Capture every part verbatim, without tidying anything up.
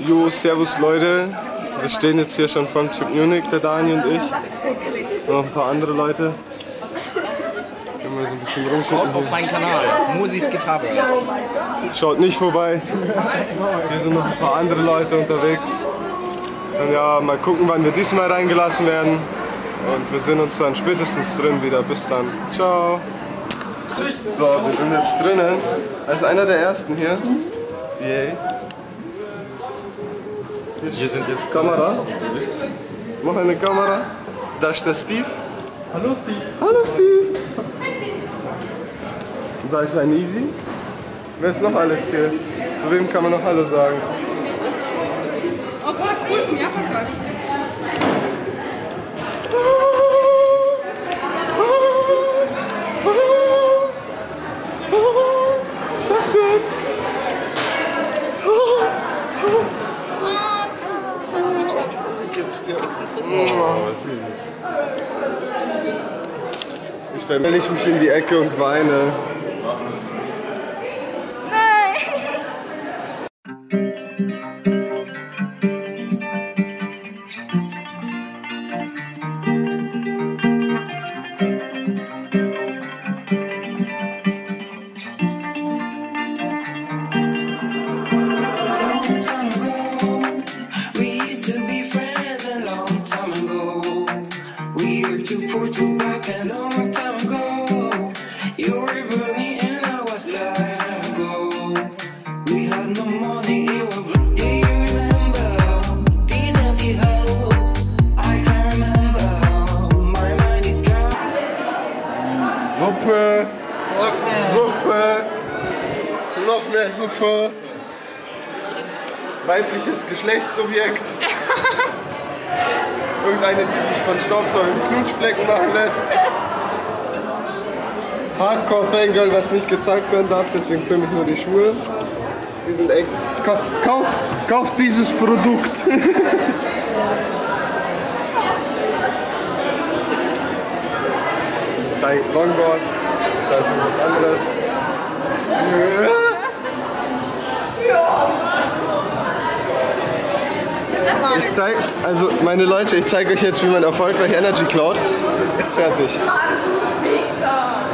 Jo, servus Leute. Wir stehen jetzt hier schon vom Typ Munich, der Dani und ich. Und noch ein paar andere Leute. Können wir so ein bisschen rumgucken. Schaut auf meinen Kanal, Mosis Gitarre. Schaut nicht vorbei. Hier sind noch ein paar andere Leute unterwegs. Und ja, mal gucken, wann wir diesmal reingelassen werden. Und wir sehen uns dann spätestens drin wieder. Bis dann. Ciao. So, wir sind jetzt drinnen. Als einer der ersten hier. Yay. Wir sind jetzt Kamera. Mach eine Kamera. Da ist der Steve. Hallo Steve. Hallo Steve. Da ist ein Easy. Wer ist noch alles hier? Zu wem kann man noch Hallo sagen? Oh Gott, gut, ja, was war Das ist schön. Geht's dir? Oh, süß. Ich stelle ich mich in die Ecke und weine. Suppe, Suppe, noch mehr Suppe, weibliches Geschlechtsobjekt, irgendeine, die sich von Staubsaugen Knutschflecken machen lässt, Hardcore-Fangirl, was nicht gezeigt werden darf, deswegen filme ich nur die Schuhe, die sind echt, kauft, kauft dieses Produkt. Bei Longboard, da ist noch was anderes. Ich zeig, also meine Leute, ich zeige euch jetzt, wie man erfolgreich Energy klaut. Fertig. Mann, du Wichser!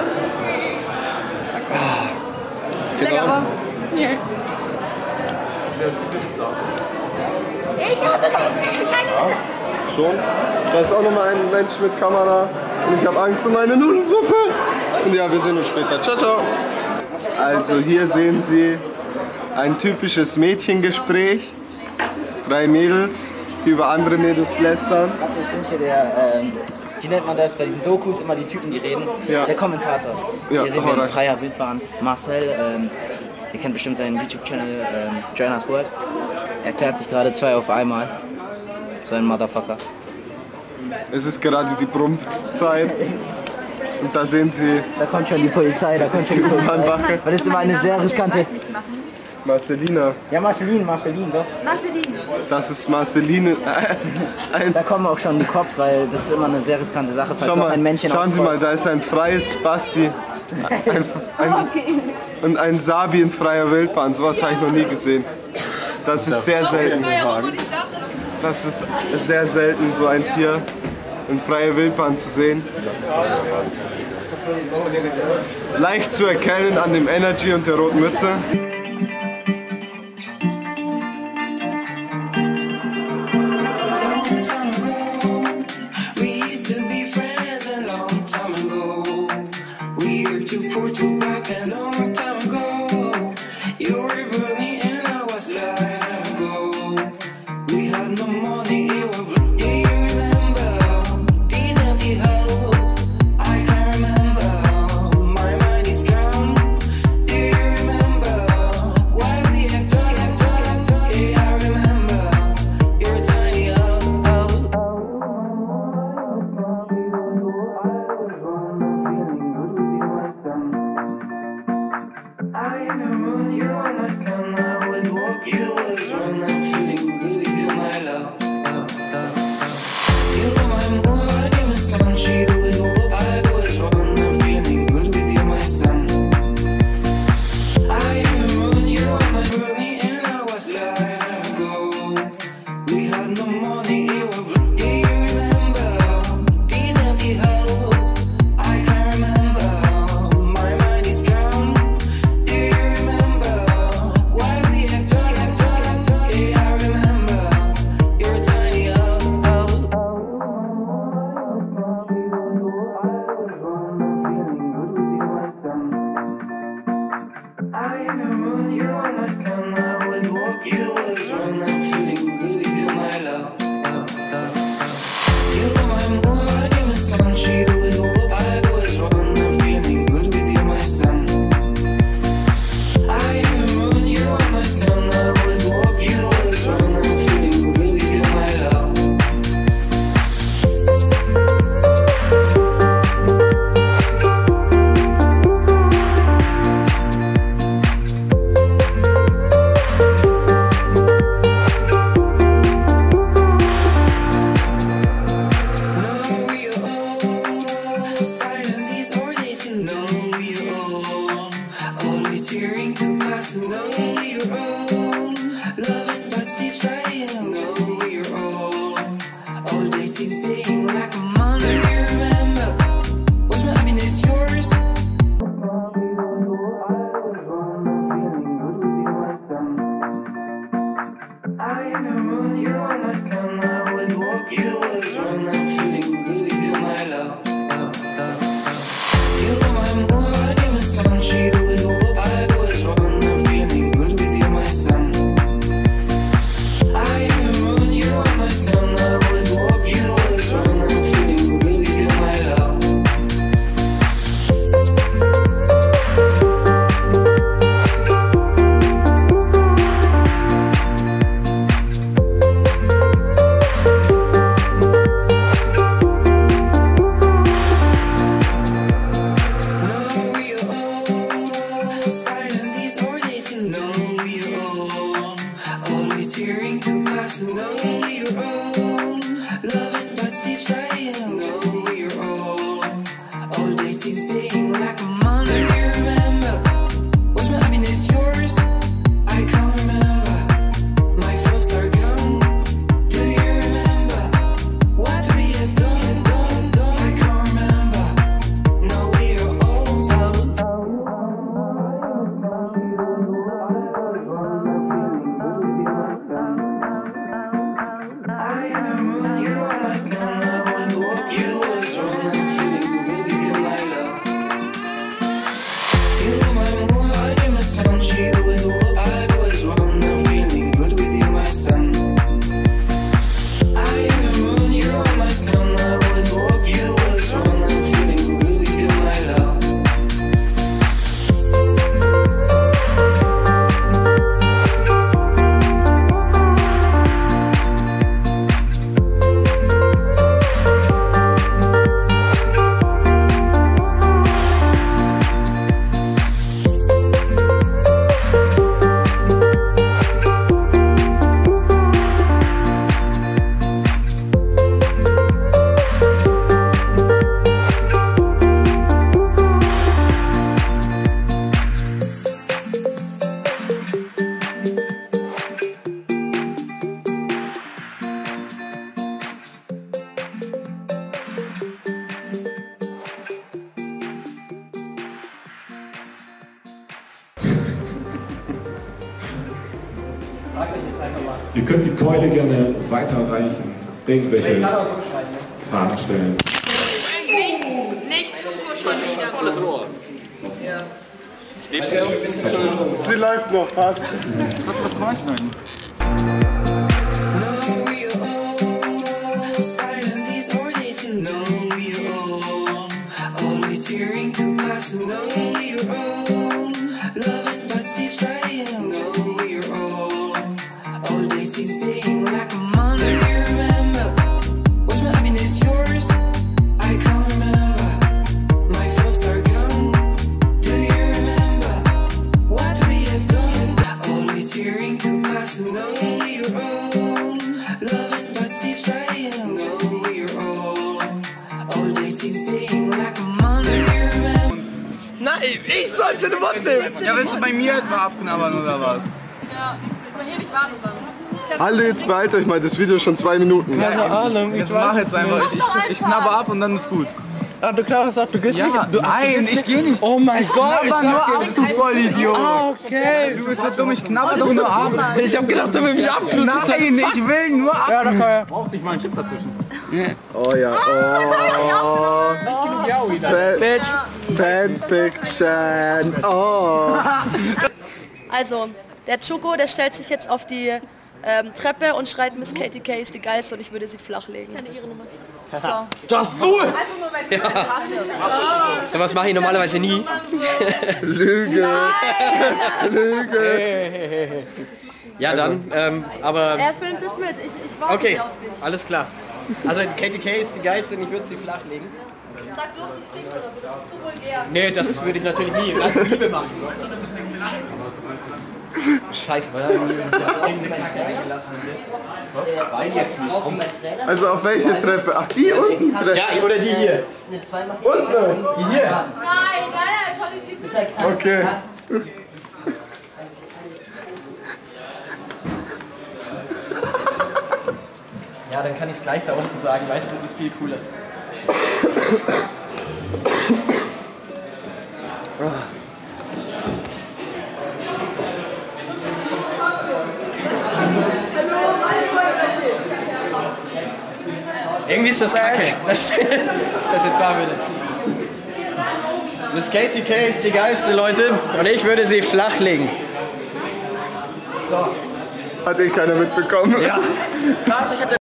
Ist lecker, aber... Hier. Ich hatte Ja, schon. Da ist auch noch mal ein Mensch mit Kamera. Und ich habe Angst um meine Nudelsuppe. Und ja, wir sehen uns später. Ciao, ciao. Also hier sehen Sie ein typisches Mädchengespräch. Drei Mädels, die über andere Mädels lästern. Also ich bin hier der, ähm, wie nennt man das, bei diesen Dokus immer die Typen, die reden. Ja. Der Kommentator. Ja, hier sehen wir in rein. freier Wildbahn Marcel, ähm, ihr kennt bestimmt seinen YouTube-Channel ähm, Jonas World. Er erklärt sich gerade zwei auf einmal. So ein Motherfucker. Es ist gerade die Prumpfzeit. Und da sehen Sie Da kommt schon die Polizei, da kommt schon die Polizei. Bahnwache. Weil das ist immer eine sehr riskante... Marcelina. Ja, Marceline, Marceline, doch. Marceline. Das ist Marceline. Ein, Da kommen auch schon die Cops, weil das ist immer eine sehr riskante Sache, falls schau noch mal, ein Männchen schauen Sie mal, aufkreuzt. da ist ein freies Basti. Ein, ein, und ein Sabi in freier Wildbahn. Sowas habe ich noch nie gesehen. Das ist sehr selten. Das ist sehr selten, so ein Tier in freier Wildbahn zu sehen. Leicht zu erkennen an dem Energy und der roten Mütze. being like a monster. Do you remember? Was my happiness yours? I can't remember. My thoughts are gone. Do you remember what we have done? done, done? I can't remember. Now we are all so. I am when you are my son. I was what you was wrong. I'm feeling good with you, my love. You were my moonlight and my sun. She was what I was wrong. I'm feeling good with you, my son. I am the moon, you are my sun. I was what you was wrong. I'm feeling good with you, my love. Ihr könnt die Keule gerne weiterreichen, irgendwelche Fragen stellen. Nicht, nicht Schoko schon wieder. Volles Rohr. Sie läuft noch, passt. Was, was reinschneiden? No, we are all. Silence is all they do. No, we are all. Always hearing to pass. No, we are all. Loving past deep saying. No, we are all. All they see is being like a monster. Do you remember? Was my happiness yours? I can't remember. My thoughts are gone. Do you remember what we have done? Always hearing to pass. No, we are all. Loving past deep saying. No, we are all. All they see is being like a monster. Do you remember? Nein, ich sollte den Mund nehmen! Ja, willst du bei mir etwa abknabbern oder was? Ja, so ewig warten dann. Alle jetzt behaltet euch mal, das Video ist schon zwei Minuten. Keine Ahnung, ich mach jetzt einfach. Ich, ich, ich knabber ab und dann ist gut. Ah, du klarst ab, du gehst Ja, nicht. du, nein, ich geh nicht. Oh mein ich Gott, knabber ich nur dachte, ab, du Vollidiot. Ah, okay. Du bist so dumm, ich knabber doch nur ab. Ich hab gedacht, du willst mich abknutschen. Nein, ich will nur ab. Ja, da kann er. Braucht nicht mal einen Chip dazwischen. Oh ja, oh. Fan- Fanfiction, oh. Also, der Choco, der stellt sich jetzt auf die ähm, Treppe und schreit, Miss Katie K ist die geilste und ich würde sie flachlegen. Ich kenne ihre Nummer. So. Just do it! So was mache ich normalerweise nie. Lüge, Lüge. Ja dann, ähm, aber... Er filmt es mit, ich, ich warte Okay, auf dich. alles klar. Also Katie K ist die geilste und ich würde sie flachlegen. Sag bloß die Pflicht oder so, das ist zu vulgär. Nee, das würde ich natürlich nie. Nach Liebe machen. Scheiße, weil er irgendeine Kacke eingelassen wird. Weiß jetzt nicht. Also auf welche Treppe? Ach, die unten Treppe? Ja, oder die hier. Unten? Die hier. Nein, nein, nein, schau die Typen. Okay. Ja, dann kann ich es gleich da unten sagen. Weißt du, das ist viel cooler. Irgendwie ist das kacke, dass ich das jetzt machen würde. Miss Katie K ist die geilste, Leute, und ich würde sie flachlegen. Hat eh keiner mitbekommen. Ja.